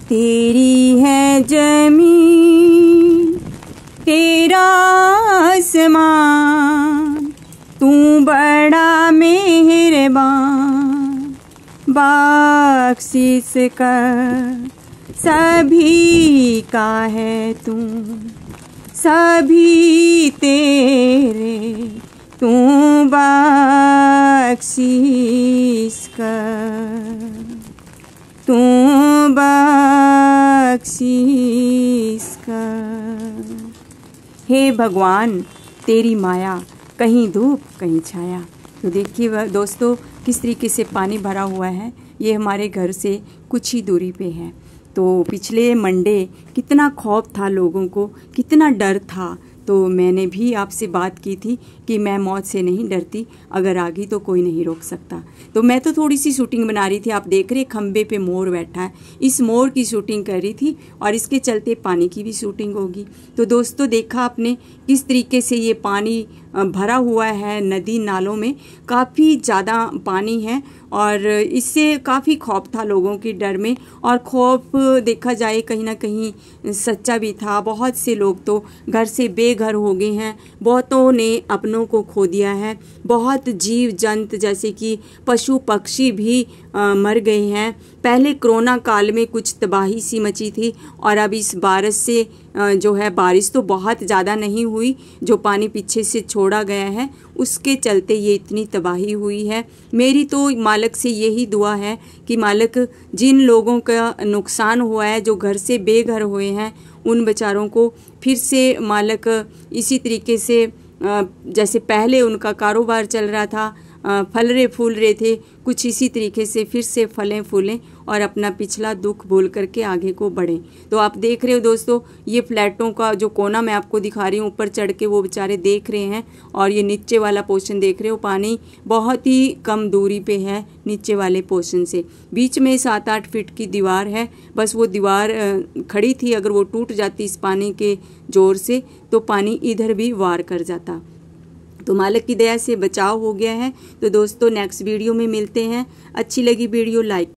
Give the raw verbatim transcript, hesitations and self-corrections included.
तेरी है जमीन तेरा आसमान, तू बड़ा मेहरबान, बख्शिश कर सभी का है तू, सभी तेरे तू बख्शिश कर, तू बख्शिश कर। हे भगवान तेरी माया, कहीं धूप कहीं छाया। तो देखिए दोस्तों किस तरीके से पानी भरा हुआ है। ये हमारे घर से कुछ ही दूरी पे है। तो पिछले मंडे कितना खौफ था लोगों को, कितना डर था। तो मैंने भी आपसे बात की थी कि मैं मौत से नहीं डरती, अगर आ गई तो कोई नहीं रोक सकता। तो मैं तो थोड़ी सी शूटिंग बना रही थी। आप देख रहे खंबे पे मोर बैठा है, इस मोर की शूटिंग कर रही थी और इसके चलते पानी की भी शूटिंग होगी। तो दोस्तों देखा आपने किस तरीके से ये पानी भरा हुआ है, नदी नालों में काफ़ी ज़्यादा पानी है और इससे काफ़ी खौफ था लोगों के डर में। और खौफ देखा जाए कहीं ना कहीं सच्चा भी था। बहुत से लोग तो घर से बेघर हो गए हैं, बहुतों ने अपनों को खो दिया है, बहुत जीव जंतु जैसे कि पशु पक्षी भी आ, मर गए हैं। पहले कोरोना काल में कुछ तबाही सी मची थी और अब इस बारिश से जो है, बारिश तो बहुत ज़्यादा नहीं हुई, जो पानी पीछे से छोड़ा गया है उसके चलते ये इतनी तबाही हुई है। मेरी तो मालिक से यही दुआ है कि मालिक जिन लोगों का नुकसान हुआ है, जो घर से बेघर हुए हैं, उन बेचारों को फिर से मालिक इसी तरीके से जैसे पहले उनका कारोबार चल रहा था, फल रहे फूल रहे थे, कुछ इसी तरीके से फिर से फलें फूलें और अपना पिछला दुख भूल करके आगे को बढ़ें। तो आप देख रहे हो दोस्तों, ये फ्लैटों का जो कोना मैं आपको दिखा रही हूँ, ऊपर चढ़ के वो बेचारे देख रहे हैं और ये नीचे वाला पोर्शन देख रहे हो, पानी बहुत ही कम दूरी पे है नीचे वाले पोर्शन से। बीच में सात आठ फीट की दीवार है, बस वो दीवार खड़ी थी, अगर वो टूट जाती इस पानी के जोर से तो पानी इधर भी वार कर जाता। तो मालिक की दया से बचाव हो गया है। तो दोस्तों नेक्स्ट वीडियो में मिलते हैं। अच्छी लगी वीडियो लाइक